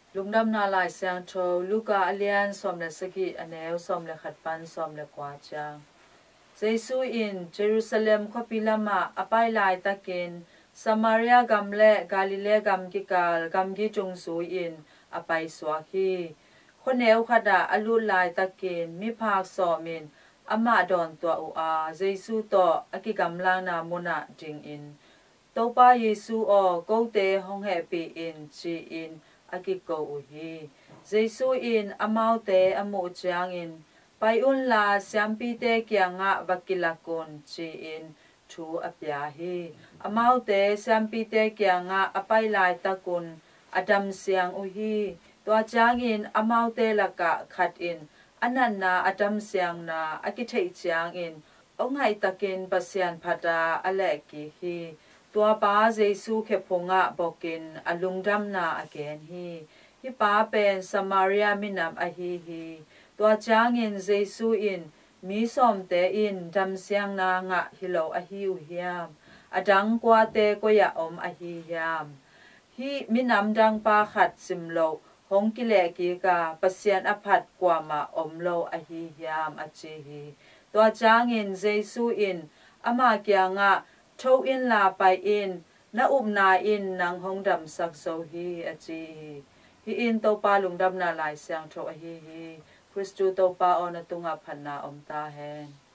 ลุงดำนาลายเสียงโทลูกาอเลียนสมเลสกิอเนวสมเลขัดปันสมเลกวาจางเจซูอินเยรูซาเล็มขปิลามาอภัยลายตะกินสมาเรียกัมเลกาลิเลกัมกิกาลกัมกิจงซูอินอภัยสวาคีคนเนวขดาอลุลายตะกินมิภาคสอมินอามาดอนตัวอูอาเจซูโตอกิกัมลานามุนาจิงอินโตปาเยซูอโกเตฮงเฮปีอินจีอินอากิโกอุฮีเจซูอินอามาวเตอโมจางอินไปอุนลาเสียมปีเตเกียงะวักิลากุนจีอินทูอปยาฮีอามาวเตเสียมปีเตเกียงะอไปลายตะกุนอดัมเสียงอุฮีตัวจางอินอามาวเตละกะขัดอินอันนั้นนาอดัมเสียงนาอากิเทจางอินองไงตะกินปัสยันพัดาอเลกิฮีตัวป้าเจซูเขพงะบอกินอลุงดัมนาอเกนฮีฮิป้าเป็นสมาเรียมินามอฮีฮีตัวจางอินเจซูอินมีสมเตอินดัมเสียงนางะฮิโลอฮีอุฮิยามอดังกว่าเตก็ยาอมอฮียามฮีมินามดังปาขัดซิมโลหงกิเลกีกาปัสยันอภัดกว่ามาอมโลอฮียามอจีฮีตัวจางอินเจซูอินอามาเกียงะโชอินลาไปอินนาอุบนาอินนางหงดำสักโซฮีอจีฮีอินโตปาลุงดำนาลายเสียงโชอฮีฮีคริสตูโตปาออนตุงะพันนาอมตาแหง